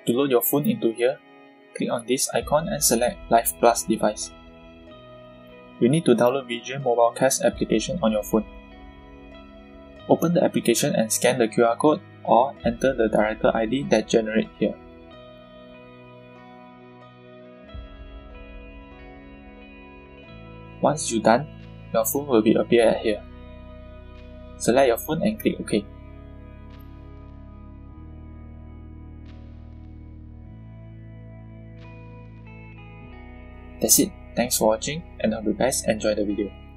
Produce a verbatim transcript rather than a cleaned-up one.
To load your phone into here, click on this icon and select Live Plus device. You need to download Vision Mobilecast application on your phone. Open the application and scan the Q R code or enter the director I D that generates here. Once you're done, your phone will be appear at here. Select your phone and click OK. That's it. Thanks for watching and I hope you guys enjoy the video.